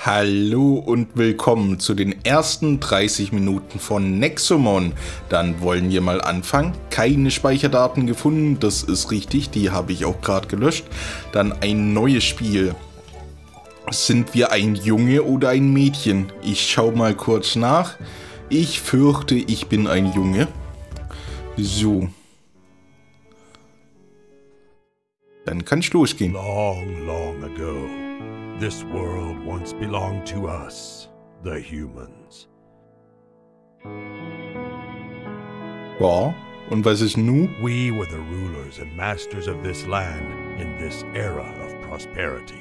Hallo und willkommen zu den ersten 30 Minuten von Nexomon. Dann wollen wir mal anfangen. Keine Speicherdaten gefunden, das ist richtig, die habe ich auch gerade gelöscht. Dann ein neues Spiel. Sind wir ein Junge oder ein Mädchen? Ich schaue mal kurz nach. Ich fürchte, ich bin ein Junge. So. Dann kann es losgehen. Long, long ago, this world once belonged to us, the humans. Ja, und was ist nun? We were the rulers and masters of this land in this era of prosperity.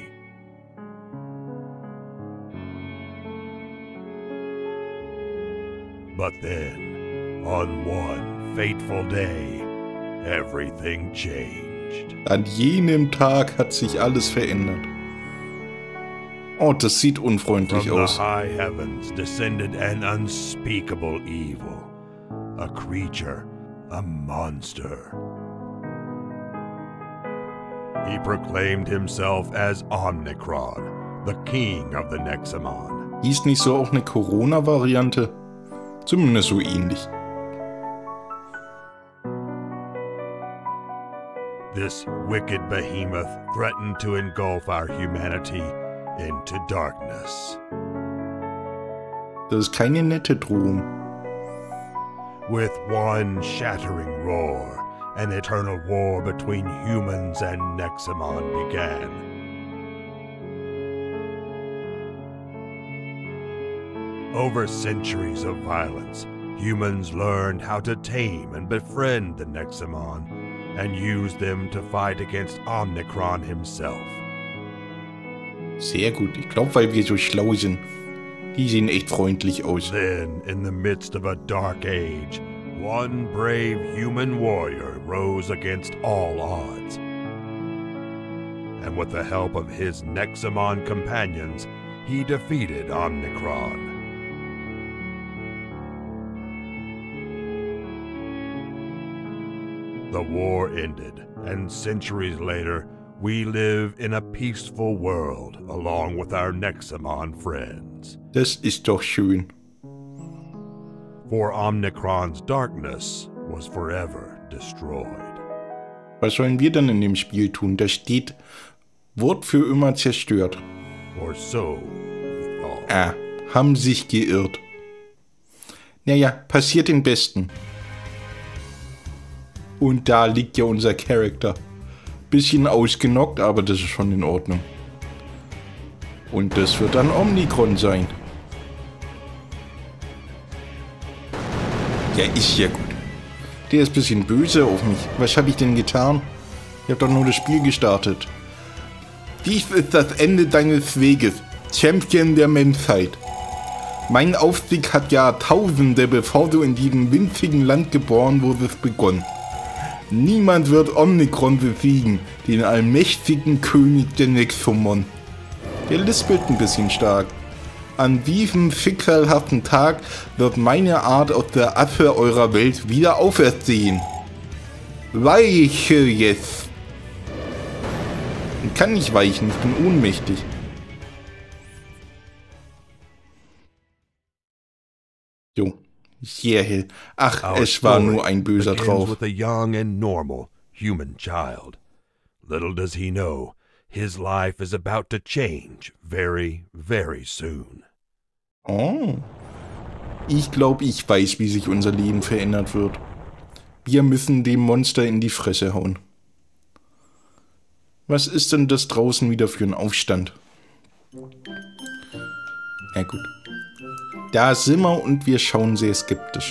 But then, on one fateful day, everything changed. An jenem Tag hat sich alles verändert. Oh, das sieht unfreundlich From aus. the high heavens descended an unspeakable evil. A creature, a monster. He proclaimed himself as Omnicron, the king of the Nexomon. Hieß nicht so auch eine Corona-Variante? Zumindest so ähnlich. This wicked behemoth threatened to engulf our humanity into darkness. Das ist keine nette Drohung. With one shattering roar, an eternal war between humans and Nexomon began. Over centuries of violence, humans learned how to tame and befriend the Nexomon and use them to fight against Omnicron himself. Sehr gut. Ich glaube, weil wir so schlau sind. Die sehen echt freundlich aus. Then, in the midst of a dark age, one brave human warrior rose against all odds. And with the help of his Nexomon companions, he defeated Omnicron. The war ended, and centuries later, we live in a peaceful world along with our Nexomon friends. Das ist doch schön. For Omnicron's darkness was forever destroyed. Was sollen wir dann in dem Spiel tun? Da steht, wird für immer zerstört. Or so we thought. Ah, haben sich geirrt. Naja, passiert den Besten. Und da liegt ja unser Charakter. Bisschen ausgenockt, aber das ist schon in Ordnung. Und das wird dann Omnicron sein. Ja, ist ja gut. Der ist ein bisschen böse auf mich. Was habe ich denn getan? Ich habe doch nur das Spiel gestartet. Dies ist das Ende deines Weges, Champion der Menschheit. Mein Aufstieg hat Jahrtausende, bevor du in diesem winzigen Land geboren wurdest, begonnen. Niemand wird Omnicron besiegen, den allmächtigen König der Nexomon. Der lispelt ein bisschen stark. An diesem schicksalhaften Tag wird meine Art aus der Asche eurer Welt wieder auferstehen. Weiche jetzt! Ich kann nicht weichen, ich bin ohnmächtig. Jo. Sehr hell. Ach, Our es war story nur ein Böser begins drauf. with a young and normal human child. Little does he know, his life is about to change very, very soon. Oh. Ich glaube, ich weiß, wie sich unser Leben verändert wird. Wir müssen dem Monster in die Fresse hauen. Was ist denn das draußen wieder für ein Aufstand? Na gut. Da sind wir und wir schauen sehr skeptisch.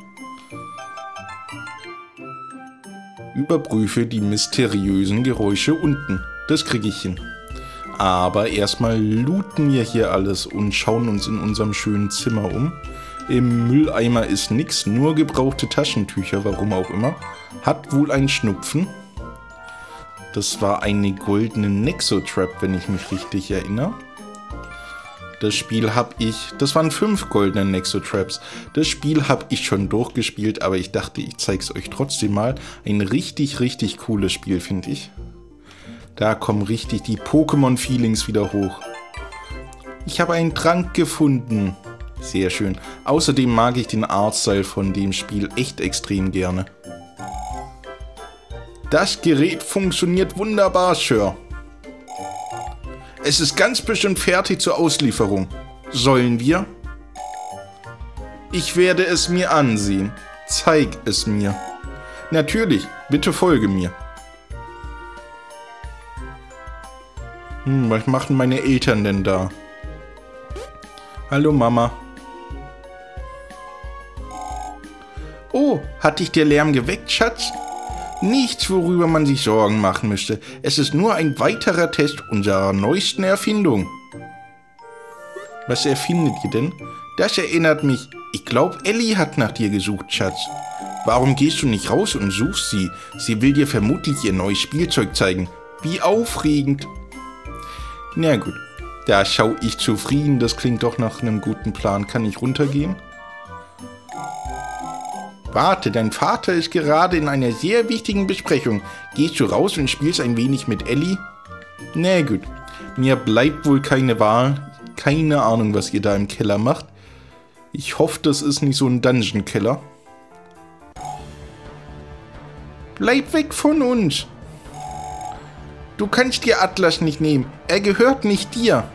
Überprüfe die mysteriösen Geräusche unten. Das kriege ich hin. Aber erstmal looten wir hier alles und schauen uns in unserem schönen Zimmer um. Im Mülleimer ist nichts, nur gebrauchte Taschentücher, warum auch immer. Hat wohl einen Schnupfen. Das war eine goldene Nexo-Trap, wenn ich mich richtig erinnere. Das Spiel habe ich, das waren 5 goldene Nexo-Traps. Das Spiel habe ich schon durchgespielt, aber ich dachte, ich zeige es euch trotzdem mal. Ein richtig, richtig cooles Spiel, finde ich. Da kommen richtig die Pokémon-Feelings wieder hoch. Ich habe einen Trank gefunden. Sehr schön. Außerdem mag ich den Artstyle von dem Spiel echt extrem gerne. Das Gerät funktioniert wunderbar, Sir. Es ist ganz bestimmt fertig zur Auslieferung. Sollen wir? Ich werde es mir ansehen. Zeig es mir. Natürlich, bitte folge mir. Was machen meine Eltern denn da? Hallo Mama. Oh, hat dich der Lärm geweckt, Schatz? Nichts, worüber man sich Sorgen machen müsste. Es ist nur ein weiterer Test unserer neuesten Erfindung. Was erfindet ihr denn? Das erinnert mich. Ich glaube, Ellie hat nach dir gesucht, Schatz. Warum gehst du nicht raus und suchst sie? Sie will dir vermutlich ihr neues Spielzeug zeigen. Wie aufregend. Na gut, da schau ich zufrieden. Das klingt doch nach einem guten Plan. Kann ich runtergehen? Warte, dein Vater ist gerade in einer sehr wichtigen Besprechung. Gehst du raus und spielst ein wenig mit Ellie? Na gut, mir bleibt wohl keine Wahl. Keine Ahnung, was ihr da im Keller macht. Ich hoffe, das ist nicht so ein Dungeon-Keller. Bleib weg von uns! Du kannst dir Atlas nicht nehmen. Er gehört nicht dir.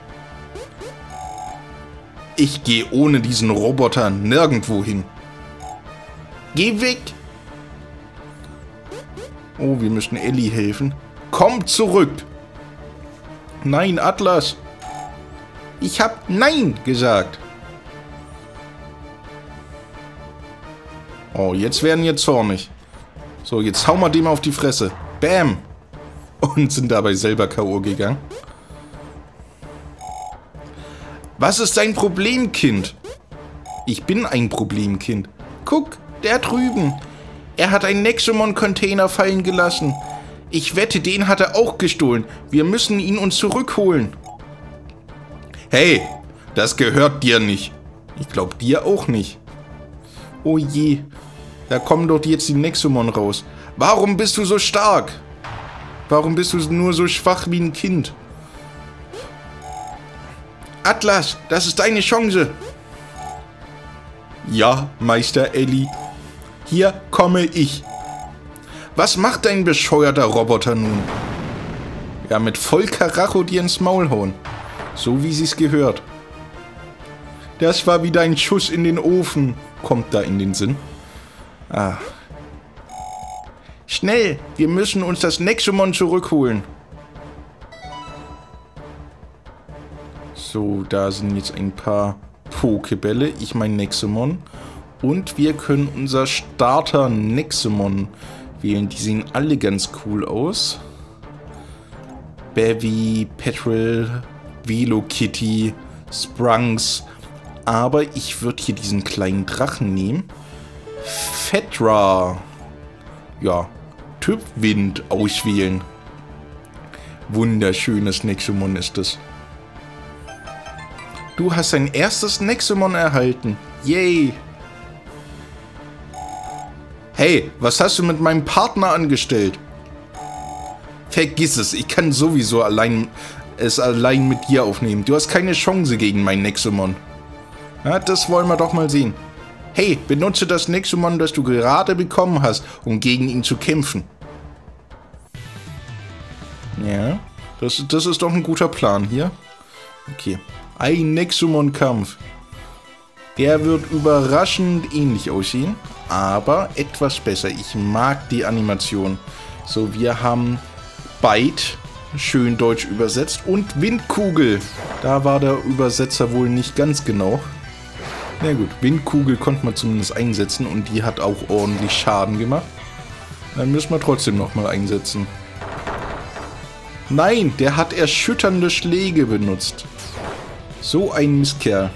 Ich gehe ohne diesen Roboter nirgendwo hin. Geh weg! Oh, wir müssen Ellie helfen. Komm zurück! Nein, Atlas! Ich hab Nein gesagt! Oh, jetzt werden wir zornig. So, jetzt hauen wir dem auf die Fresse. Bam! Und sind dabei selber K.O. gegangen. Was ist dein Problem, Kind? Ich bin ein Problemkind. Guck, der drüben. Er hat einen Nexomon-Container fallen gelassen. Ich wette, den hat er auch gestohlen. Wir müssen ihn uns zurückholen. Hey, das gehört dir nicht. Ich glaube dir auch nicht. Oh je, da kommen doch jetzt die Nexomon raus. Warum bist du so stark? Warum bist du nur so schwach wie ein Kind? Atlas, das ist deine Chance. Ja, Meister Ellie. Hier komme ich. Was macht dein bescheuerter Roboter nun? Ja, mit voll Karacho dir ins Maul hauen. So wie sie's gehört. Das war wieder ein Schuss in den Ofen. Kommt da in den Sinn. Ah. Schnell, wir müssen uns das Nexomon zurückholen. So, da sind jetzt ein paar Pokebälle. Ich mein Nexomon. Und wir können unser Starter Nexomon wählen. Die sehen alle ganz cool aus. Bevy, Petrel, Velokitty, Sprunks. Aber ich würde hier diesen kleinen Drachen nehmen. Fedra. Ja, Typ Wind auswählen. Wunderschönes Nexomon ist es. Du hast dein erstes Nexomon erhalten. Yay. Hey, was hast du mit meinem Partner angestellt? Vergiss es, ich kann sowieso allein mit dir aufnehmen. Du hast keine Chance gegen mein Nexomon. Ja, das wollen wir doch mal sehen. Hey, benutze das Nexomon, das du gerade bekommen hast, um gegen ihn zu kämpfen. Ja, das ist doch ein guter Plan hier. Okay, ein Nexomon-Kampf. Der wird überraschend ähnlich aussehen, aber etwas besser. Ich mag die Animation. So, wir haben Bite, schön deutsch übersetzt, und Windkugel. Da war der Übersetzer wohl nicht ganz genau. Na gut, Windkugel konnte man zumindest einsetzen und die hat auch ordentlich Schaden gemacht. Dann müssen wir trotzdem nochmal einsetzen. Nein, der hat erschütternde Schläge benutzt. So ein Mistkerl.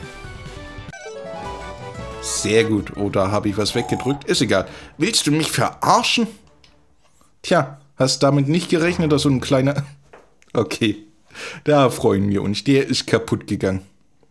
Sehr gut. Oh, da habe ich was weggedrückt. Ist egal. Willst du mich verarschen? Tja, hast damit nicht gerechnet, dass so ein kleiner... Okay, da freuen wir uns. Der ist kaputt gegangen.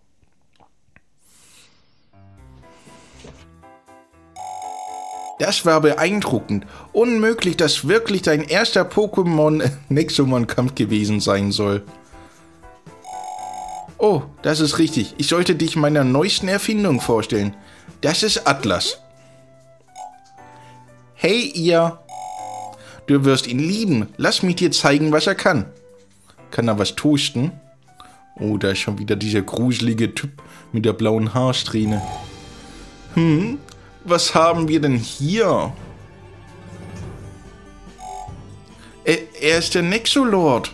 Das war beeindruckend. Unmöglich, dass wirklich dein erster Pokémon-Nexomon-Kampf gewesen sein soll. Oh, das ist richtig. Ich sollte dich meiner neuesten Erfindung vorstellen. Das ist Atlas. Hey, ihr. Du wirst ihn lieben. Lass mich dir zeigen, was er kann. Kann er was toasten? Oh, da ist schon wieder dieser gruselige Typ mit der blauen Haarsträhne. Was haben wir denn hier? Er ist der Nexolord.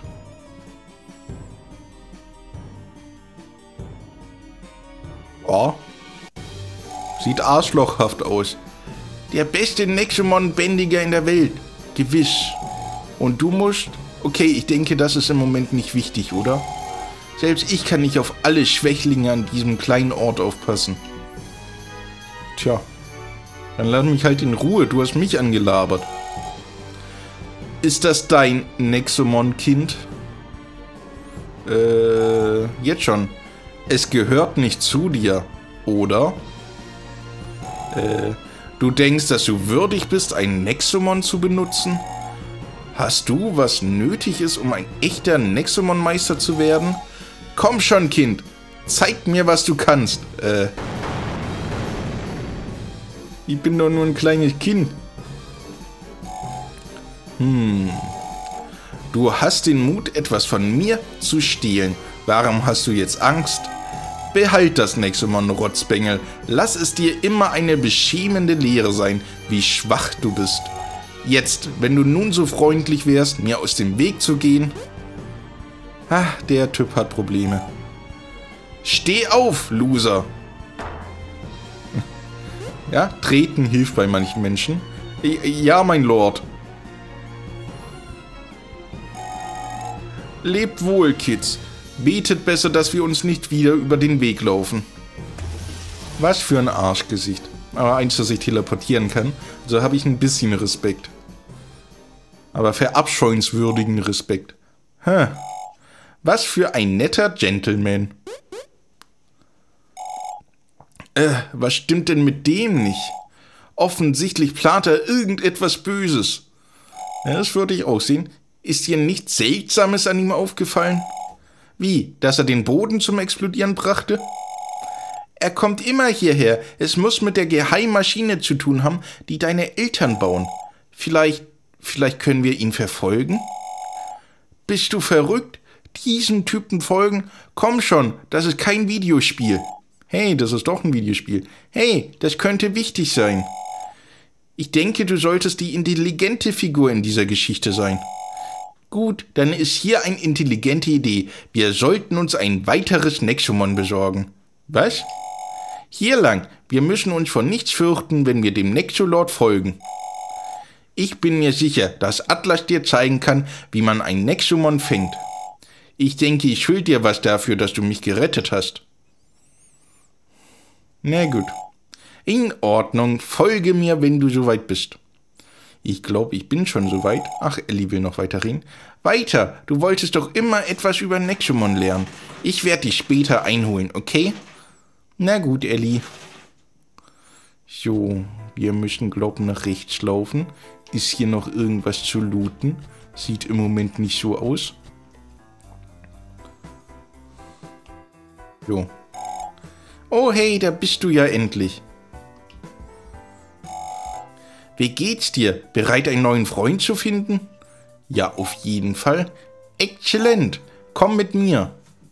Oh. Sieht arschlochhaft aus. Der beste Nexomon-Bändiger in der Welt. Gewiss. Und du musst... Okay, ich denke, das ist im Moment nicht wichtig, oder? Selbst ich kann nicht auf alle Schwächlinge an diesem kleinen Ort aufpassen. Tja. Dann lass mich halt in Ruhe. Du hast mich angelabert. Ist das dein Nexomon-Kind? Jetzt schon. Es gehört nicht zu dir, oder? Du denkst, dass du würdig bist, einen Nexomon zu benutzen? Hast du, was nötig ist, um ein echter Nexomon-Meister zu werden? Komm schon, Kind. Zeig mir, was du kannst. Ich bin doch nur ein kleines Kind. Du hast den Mut, etwas von mir zu stehlen. Warum hast du jetzt Angst? Behalt das Nexomon, Rotzbengel. Lass es dir immer eine beschämende Lehre sein, wie schwach du bist. Jetzt, wenn du nun so freundlich wärst, mir aus dem Weg zu gehen. Der Typ hat Probleme. Steh auf, Loser. Ja, treten hilft bei manchen Menschen. Ja, mein Lord. Lebt wohl, Kids. Betet besser, dass wir uns nicht wieder über den Weg laufen. Was für ein Arschgesicht. Aber eins, das ich teleportieren kann. Also habe ich ein bisschen Respekt. Aber verabscheuenswürdigen Respekt. Was für ein netter Gentleman. Was stimmt denn mit dem nicht? Offensichtlich plant er irgendetwas Böses. Ja, das würde ich auch sehen. Ist dir nichts Seltsames an ihm aufgefallen? Wie, dass er den Boden zum Explodieren brachte? Er kommt immer hierher. Es muss mit der Geheimmaschine zu tun haben, die deine Eltern bauen. Vielleicht können wir ihn verfolgen? Bist du verrückt? Diesem Typen folgen? Komm schon, das ist kein Videospiel. Hey, das ist doch ein Videospiel. Hey, das könnte wichtig sein. Ich denke, du solltest die intelligente Figur in dieser Geschichte sein. Gut, dann ist hier eine intelligente Idee. Wir sollten uns ein weiteres Nexomon besorgen. Was? Hier lang. Wir müssen uns vor nichts fürchten, wenn wir dem Nexolord folgen. Ich bin mir sicher, dass Atlas dir zeigen kann, wie man ein Nexomon fängt. Ich denke, ich schulde dir was dafür, dass du mich gerettet hast. Na gut. In Ordnung, folge mir, wenn du soweit bist. Ich glaube, ich bin schon soweit. Ach, Ellie will noch weiter reden. Weiter! Du wolltest doch immer etwas über Nexomon lernen. Ich werde dich später einholen, okay? Na gut, Ellie. So, wir müssen, glaube ich, nach rechts laufen. Ist hier noch irgendwas zu looten? Sieht im Moment nicht so aus. Jo. Oh, hey, da bist du ja endlich. Wie geht's dir? Bereit, einen neuen Freund zu finden? Ja, auf jeden Fall. Exzellent. Komm mit mir.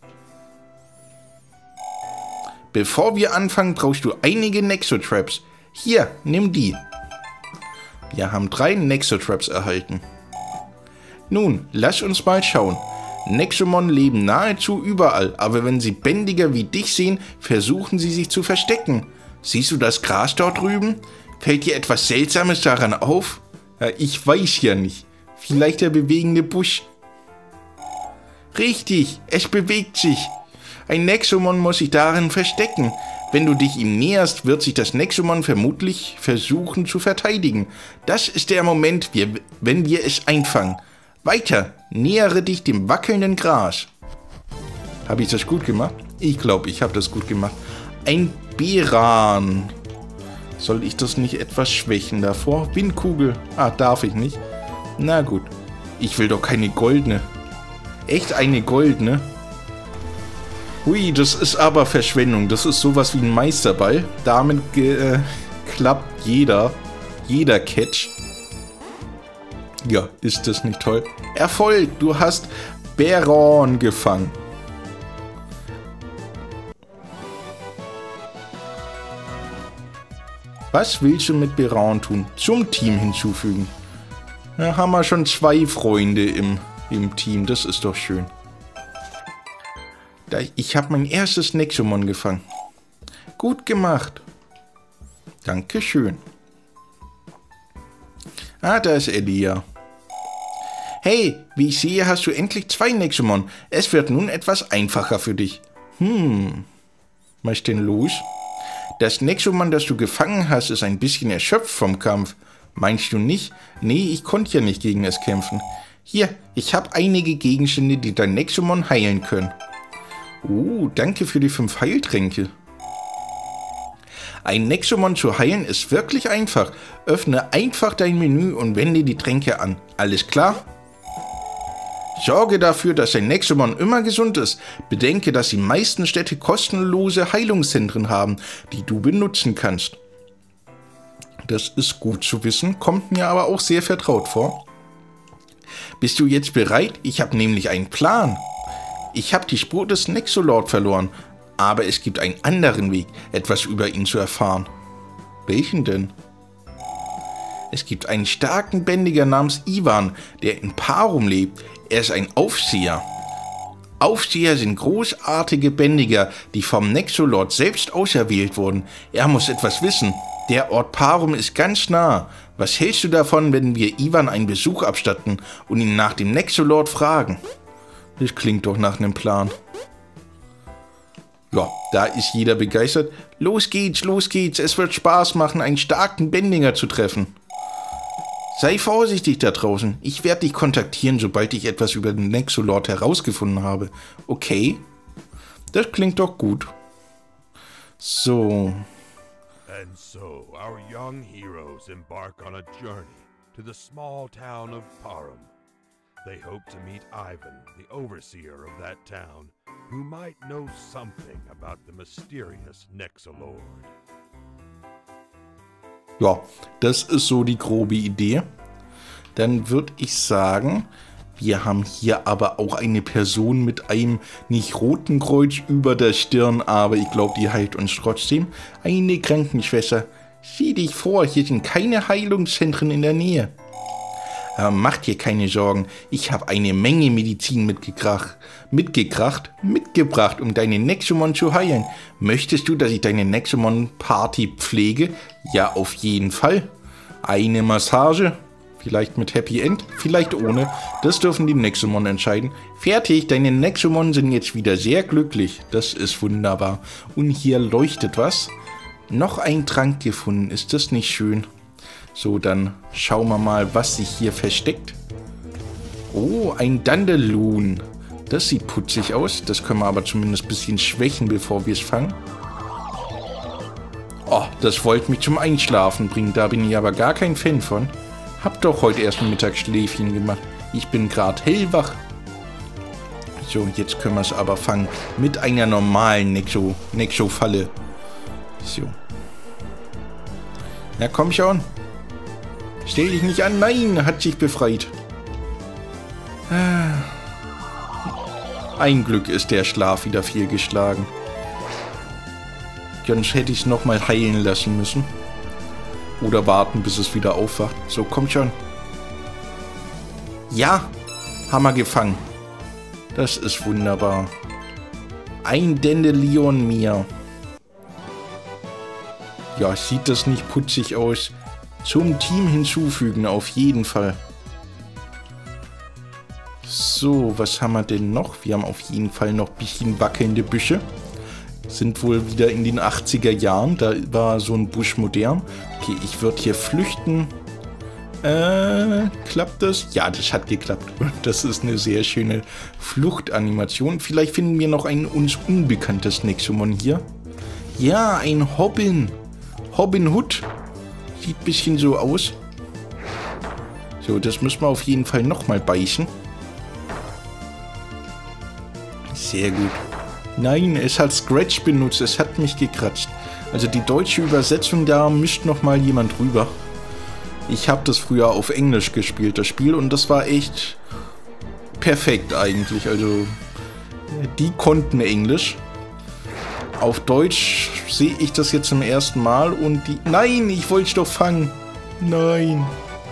Bevor wir anfangen, brauchst du einige Nexotraps. Hier, nimm die. Wir haben 3 Nexotraps erhalten. Nun, lass uns mal schauen. Nexomon leben nahezu überall, aber wenn sie Bändiger wie dich sehen, versuchen sie sich zu verstecken. Siehst du das Gras dort drüben? Fällt dir etwas Seltsames daran auf? Ja, ich weiß ja nicht. Vielleicht der bewegende Busch. Richtig, es bewegt sich. Ein Nexomon muss sich darin verstecken. Wenn du dich ihm näherst, wird sich das Nexomon vermutlich versuchen zu verteidigen. Das ist der Moment, wenn wir es einfangen. Weiter, nähere dich dem wackelnden Gras. Habe ich das gut gemacht? Ich glaube, ich habe das gut gemacht. Ein Beran. Soll ich das nicht etwas schwächen davor? Windkugel. Darf ich nicht. Na gut. Ich will doch keine goldene. Echt eine goldene? Hui, das ist aber Verschwendung. Das ist sowas wie ein Meisterball. Damit klappt jeder Catch. Ja, ist das nicht toll? Erfolg! Du hast Baron gefangen. Was willst du mit Baron tun? Zum Team hinzufügen. Da haben wir schon 2 Freunde im Team. Das ist doch schön. Ich habe mein erstes Nexomon gefangen. Gut gemacht. Dankeschön. Ah, da ist Elia. Hey, wie ich sehe, hast du endlich 2 Nexomon. Es wird nun etwas einfacher für dich. Was ist denn los? Das Nexomon, das du gefangen hast, ist ein bisschen erschöpft vom Kampf. Meinst du nicht? Nee, ich konnte ja nicht gegen es kämpfen. Hier, ich habe einige Gegenstände, die dein Nexomon heilen können. Danke für die 5 Heiltränke. Ein Nexomon zu heilen ist wirklich einfach. Öffne einfach dein Menü und wende die Tränke an. Alles klar? Sorge dafür, dass dein Nexomon immer gesund ist. Bedenke, dass die meisten Städte kostenlose Heilungszentren haben, die du benutzen kannst. Das ist gut zu wissen, kommt mir aber auch sehr vertraut vor. Bist du jetzt bereit? Ich habe nämlich einen Plan. Ich habe die Spur des Nexolord verloren, aber es gibt einen anderen Weg, etwas über ihn zu erfahren. Welchen denn? Es gibt einen starken Bändiger namens Ivan, der in Parum lebt. Er ist ein Aufseher. Aufseher sind großartige Bändiger, die vom Nexolord selbst auserwählt wurden. Er muss etwas wissen. Der Ort Parum ist ganz nah. Was hältst du davon, wenn wir Ivan einen Besuch abstatten und ihn nach dem Nexolord fragen? Das klingt doch nach einem Plan. Ja, da ist jeder begeistert. Los geht's, es wird Spaß machen, einen starken Bändiger zu treffen. Sei vorsichtig da draußen. Ich werde dich kontaktieren, sobald ich etwas über den Nexolord herausgefunden habe. Okay? Das klingt doch gut. So. And so, our young heroes embark on a journey to the small town of Parum. They hope to meet Ivan, the overseer of that town, who might know something about the mysterious Nexolord. Ja, das ist so die grobe Idee. Dann würde ich sagen, wir haben hier aber auch eine Person mit einem nicht roten Kreuz über der Stirn, aber ich glaube, die heilt uns trotzdem. Eine Krankenschwester. Sieh dich vor, hier sind keine Heilungszentren in der Nähe. Aber mach dir keine Sorgen, ich habe eine Menge Medizin mitgebracht, um deine Nexomon zu heilen. Möchtest du, dass ich deine Nexomon-Party pflege? Ja, auf jeden Fall. Eine Massage, vielleicht mit Happy End, vielleicht ohne. Das dürfen die Nexomon entscheiden. Fertig, deine Nexomon sind jetzt wieder sehr glücklich. Das ist wunderbar. Und hier leuchtet was. Noch ein Trank gefunden, ist das nicht schön? So, dann schauen wir mal, was sich hier versteckt. Oh, ein Dandelion. Das sieht putzig aus. Das können wir aber zumindest ein bisschen schwächen, bevor wir es fangen. Oh, das wollte mich zum Einschlafen bringen. Da bin ich aber gar kein Fan von. Hab doch heute erst ein Mittagsschläfchen gemacht. Ich bin gerade hellwach. So, jetzt können wir es aber fangen. Mit einer normalen Nexo-Falle. So. Na komm schon. Stell dich nicht an. Nein, hat sich befreit. Ein Glück ist der Schlaf wieder fehlgeschlagen. Sonst hätte ich es nochmal heilen lassen müssen. Oder warten, bis es wieder aufwacht. So, komm schon. Ja, haben wir gefangen. Das ist wunderbar. Ein Dandelion mehr. Ja, sieht das nicht putzig aus? Zum Team hinzufügen, auf jeden Fall. So, was haben wir denn noch? Wir haben auf jeden Fall noch ein bisschen wackelnde Büsche. Sind wohl wieder in den 80er Jahren. Da war so ein Busch modern. Okay, ich würde hier flüchten. Klappt das? Ja, das hat geklappt. Das ist eine sehr schöne Fluchtanimation. Vielleicht finden wir noch ein uns unbekanntes Nexomon hier. Ja, ein Hobbin. Robin Hood. Sieht ein bisschen so aus. So, das müssen wir auf jeden Fall nochmal beißen. Sehr gut. Nein, es hat Scratch benutzt, es hat mich gekratzt. Also die deutsche Übersetzung, da mischt nochmal jemand rüber. Ich habe das früher auf Englisch gespielt, das Spiel, und das war echt perfekt eigentlich. Also die konnten Englisch. Auf Deutsch sehe ich das jetzt zum ersten Mal und die... Nein, ich wollte doch fangen. Nein.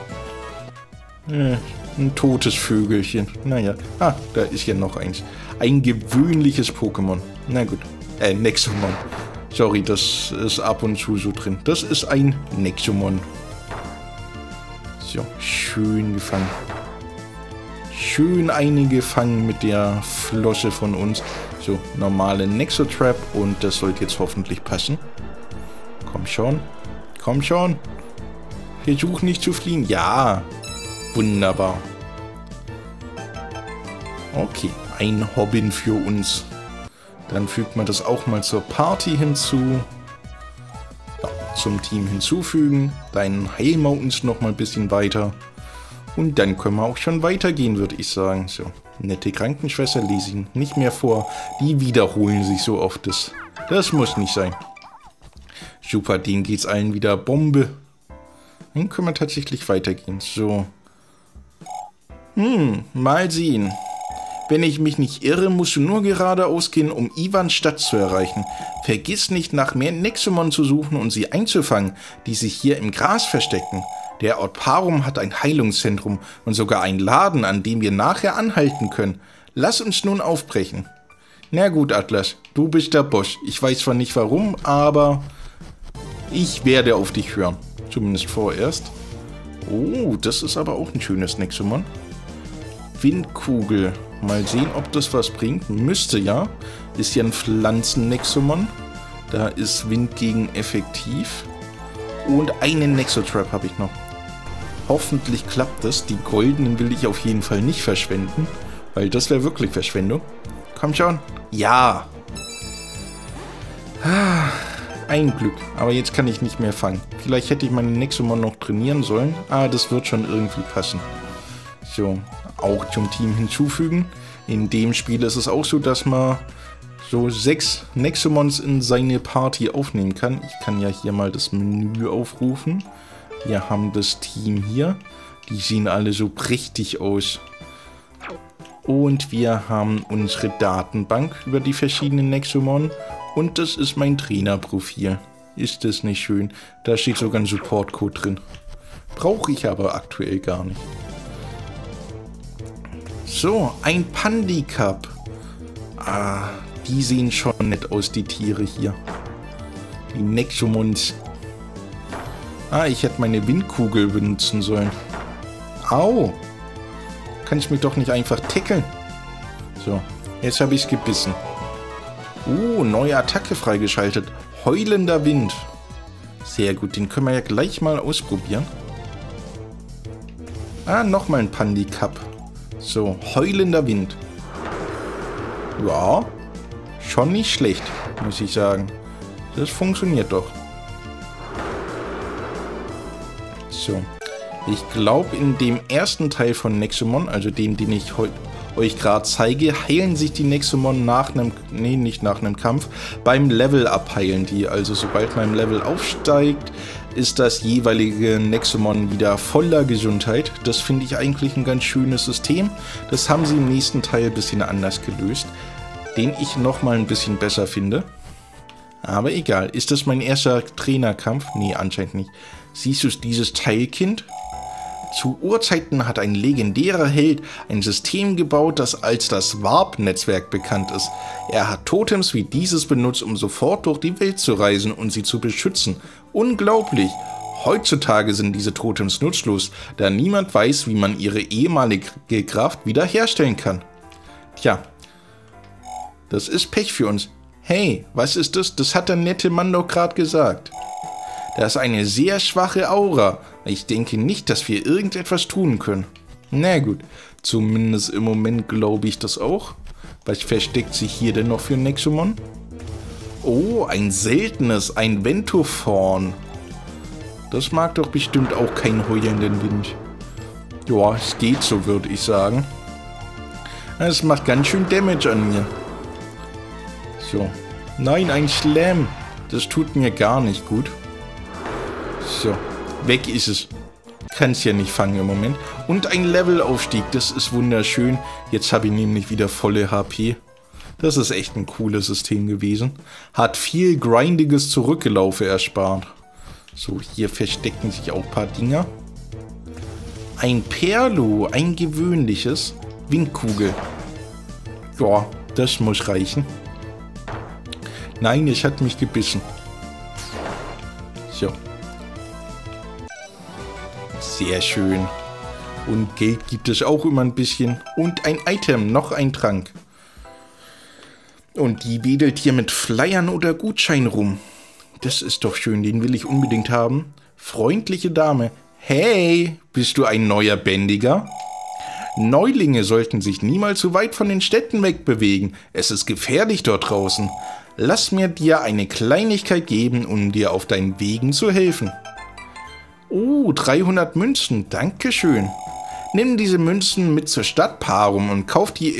Ein totes Vögelchen. Naja. Ah, da ist ja noch eins. Ein gewöhnliches Pokémon. Na gut. Nexomon. Sorry, das ist ab und zu so drin. Das ist ein Nexomon. So, schön gefangen. Schön eine gefangen mit der Flosse von uns. So, normale Nexotrap und das sollte jetzt hoffentlich passen. Komm schon. Komm schon. Versuch nicht zu fliehen. Ja. Wunderbar. Okay, ein Hobbin für uns. Dann fügt man das auch mal zur Party hinzu. Ja, zum Team hinzufügen. Dann heilen wir uns noch mal ein bisschen weiter. Und dann können wir auch schon weitergehen, würde ich sagen. So, nette Krankenschwester lese ich nicht mehr vor. Die wiederholen sich so oft. Das muss nicht sein. Super, denen geht's allen wieder Bombe. Dann können wir tatsächlich weitergehen. So. Mal sehen. Wenn ich mich nicht irre, musst du nur geradeaus gehen, um Ivans Stadt zu erreichen. Vergiss nicht, nach mehr Nexomon zu suchen und sie einzufangen, die sich hier im Gras verstecken. Der Ort Parum hat ein Heilungszentrum und sogar einen Laden, an dem wir nachher anhalten können. Lass uns nun aufbrechen. Na gut, Atlas, du bist der Boss. Ich weiß zwar nicht warum, aber ich werde auf dich hören. Zumindest vorerst. Oh, das ist aber auch ein schönes Nexomon. Windkugel. Mal sehen, ob das was bringt. Müsste ja. Ist ja ein Pflanzen-Nexomon. Da ist Wind gegen effektiv. Und einen Nexotrap habe ich noch. Hoffentlich klappt das. Die goldenen will ich auf jeden Fall nicht verschwenden. Weil das wäre wirklich Verschwendung. Komm schon. Ja. Ein Glück. Aber jetzt kann ich nicht mehr fangen. Vielleicht hätte ich meine Nexomon noch trainieren sollen. Ah, das wird schon irgendwie passen. So. Auch zum Team hinzufügen. In dem Spiel ist es auch so, dass man so 6 Nexomons in seine Party aufnehmen kann. Ich kann ja hier mal das Menü aufrufen. Wir haben das Team hier. Die sehen alle so prächtig aus. Und wir haben unsere Datenbank über die verschiedenen Nexomon. Und das ist mein Trainerprofil. Ist das nicht schön? Da steht sogar ein Support-Code drin. Brauche ich aber aktuell gar nicht. So, ein Pandikap. Ah, die sehen schon nett aus, die Tiere hier. Die Nexomons. Ah, ich hätte meine Windkugel benutzen sollen. Au! Kann ich mich doch nicht einfach tackeln? So, jetzt habe ich es gebissen. Neue Attacke freigeschaltet. Heulender Wind. Sehr gut, den können wir ja gleich mal ausprobieren. Ah, nochmal ein Pandikap. So, heulender Wind. Ja, schon nicht schlecht, muss ich sagen. Das funktioniert doch. So, ich glaube, in dem ersten Teil von Nexomon, also dem, den ich euch gerade zeige, heilen sich die Nexomon nach einem, nee, nicht nach einem Kampf, beim Level-Up heilen die. Also sobald mein Level aufsteigt, ist das jeweilige Nexomon wieder voller Gesundheit. Das finde ich eigentlich ein ganz schönes System. Das haben sie im nächsten Teil ein bisschen anders gelöst, den ich nochmal ein bisschen besser finde. Aber egal, ist das mein erster Trainerkampf? Nee, anscheinend nicht. Siehst du dieses Teilkind? Zu Urzeiten hat ein legendärer Held ein System gebaut, das als das Warp-Netzwerk bekannt ist. Er hat Totems wie dieses benutzt, um sofort durch die Welt zu reisen und sie zu beschützen. Unglaublich! Heutzutage sind diese Totems nutzlos, da niemand weiß, wie man ihre ehemalige Kraft wiederherstellen kann. Tja, das ist Pech für uns. Hey, was ist das? Das hat der nette Mann doch gerade gesagt. Das ist eine sehr schwache Aura. Ich denke nicht, dass wir irgendetwas tun können. Na gut, zumindest im Moment glaube ich das auch. Was versteckt sich hier denn noch für ein Nexomon? Oh, ein seltenes, ein Ventophorn. Das mag doch bestimmt auch keinen heulenden Wind. Ja, es geht so, würde ich sagen. Es macht ganz schön Damage an mir. So. Nein, ein Slam. Das tut mir gar nicht gut. So. Weg ist es. Kann's ja nicht fangen im Moment. Und ein Levelaufstieg. Das ist wunderschön. Jetzt habe ich nämlich wieder volle HP. Das ist echt ein cooles System gewesen. Hat viel grindiges Zurückgelaufe erspart. So, hier verstecken sich auch ein paar Dinger. Ein Perlo, ein gewöhnliches. Windkugel. Ja, das muss reichen. Nein, es hat mich gebissen. So. Sehr schön. Und Geld gibt es auch immer ein bisschen. Und ein Item, noch ein Trank. Und die wedelt hier mit Flyern oder Gutschein rum. Das ist doch schön, den will ich unbedingt haben. Freundliche Dame. Hey, bist du ein neuer Bändiger? Neulinge sollten sich niemals so weit von den Städten wegbewegen. Es ist gefährlich dort draußen. Lass mir dir eine Kleinigkeit geben, um dir auf deinen Wegen zu helfen. Oh, 300 Münzen, dankeschön. Nimm diese Münzen mit zur Stadt Parum und kauf dir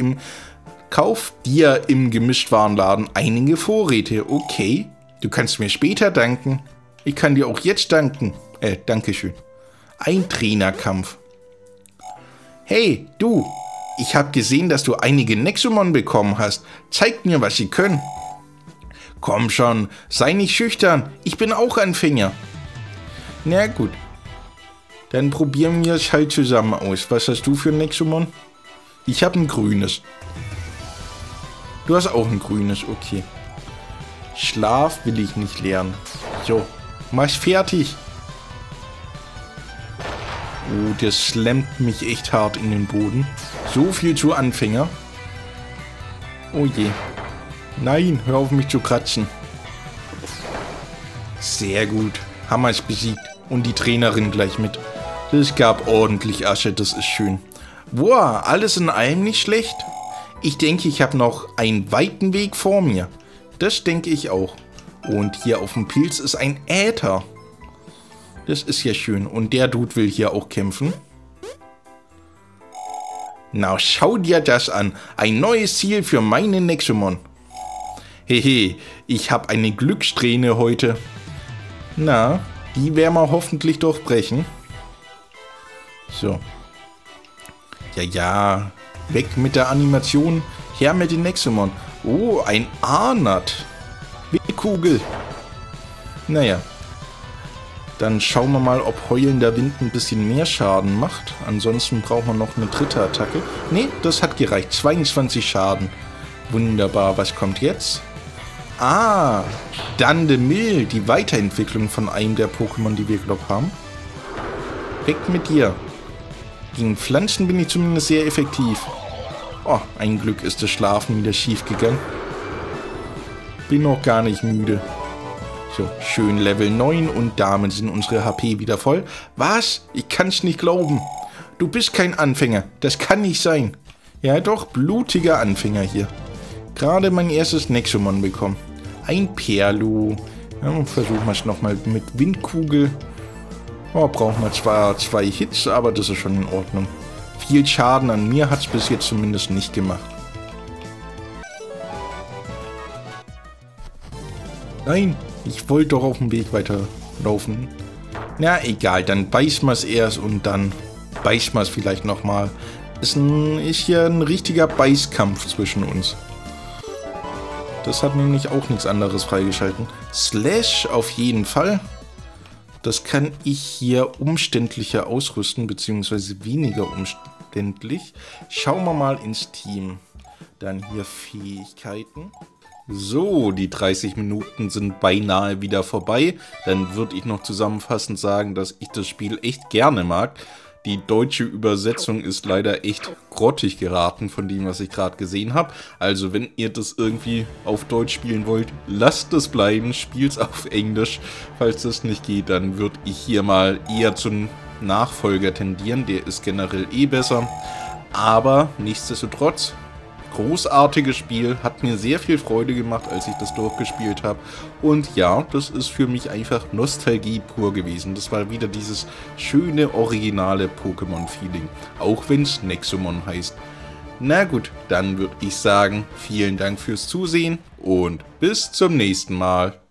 im Gemischtwarenladen einige Vorräte, okay? Du kannst mir später danken. Ich kann dir auch jetzt danken. Dankeschön. Ein Trainerkampf. Hey, du. Ich habe gesehen, dass du einige Nexomon bekommen hast. Zeig mir, was sie können. Komm schon, sei nicht schüchtern. Ich bin auch Anfänger. Na gut. Dann probieren wir es halt zusammen aus. Was hast du für ein Nexomon? Ich habe ein grünes. Du hast auch ein grünes, okay. Schlaf will ich nicht lernen. So, mach's fertig. Oh, der slammt mich echt hart in den Boden. So viel zu Anfänger. Oh je. Nein, hör auf mich zu kratzen. Sehr gut. Haben wir es besiegt. Und die Trainerin gleich mit. Das gab ordentlich Asche, das ist schön. Boah, alles in allem nicht schlecht. Ich denke, ich habe noch einen weiten Weg vor mir. Das denke ich auch. Und hier auf dem Pilz ist ein Äther. Das ist ja schön. Und der Dude will hier auch kämpfen. Na, schau dir das an. Ein neues Ziel für meine Nexomon. Hehe, ich habe eine Glückssträhne heute. Na, die werden wir hoffentlich durchbrechen. So. Ja. Weg mit der Animation. Her mit den Nexomon. Oh, ein Arnat. Windkugel. Naja. Dann schauen wir mal, ob heulender Wind ein bisschen mehr Schaden macht. Ansonsten brauchen wir noch eine dritte Attacke. Ne, das hat gereicht. 22 Schaden. Wunderbar. Was kommt jetzt? Ah, Dandemil. Die Weiterentwicklung von einem der Pokémon, die wir, glaube ich, haben. Weg mit dir. Gegen Pflanzen bin ich zumindest sehr effektiv. Oh, ein Glück ist das Schlafen wieder schief gegangen. Bin noch gar nicht müde. So, schön Level 9 und damit sind unsere HP wieder voll. Was? Ich kann's nicht glauben. Du bist kein Anfänger. Das kann nicht sein. Ja doch, blutiger Anfänger hier. Gerade mein erstes Nexomon bekommen. Ein Perlo. Ja, versuchen wir es nochmal mit Windkugel. Oh, brauchen wir zwar 2 Hits, aber das ist schon in Ordnung. Viel Schaden an mir hat es bis jetzt zumindest nicht gemacht. Nein, ich wollte doch auf dem Weg weiterlaufen. Na egal, dann beißen wir es erst und dann beißen wir es vielleicht nochmal. Ist hier ein richtiger Beißkampf zwischen uns. Das hat nämlich auch nichts anderes freigeschalten. Slash auf jeden Fall. Das kann ich hier umständlicher ausrüsten, beziehungsweise weniger umständlich. Schauen wir mal ins Team. Dann hier Fähigkeiten. So, die 30 Minuten sind beinahe wieder vorbei. Dann würde ich noch zusammenfassend sagen, dass ich das Spiel echt gerne mag. Die deutsche Übersetzung ist leider echt grottig geraten von dem, was ich gerade gesehen habe. Also wenn ihr das irgendwie auf Deutsch spielen wollt, lasst es bleiben, spielt's auf Englisch. Falls das nicht geht, dann würde ich hier mal eher zum Nachfolger tendieren. Der ist generell eh besser. Aber nichtsdestotrotz, großartiges Spiel, hat mir sehr viel Freude gemacht, als ich das durchgespielt habe. Und ja, das ist für mich einfach Nostalgie pur gewesen. Das war wieder dieses schöne, originale Pokémon-Feeling. Auch wenn es Nexomon heißt. Na gut, dann würde ich sagen, vielen Dank fürs Zusehen und bis zum nächsten Mal.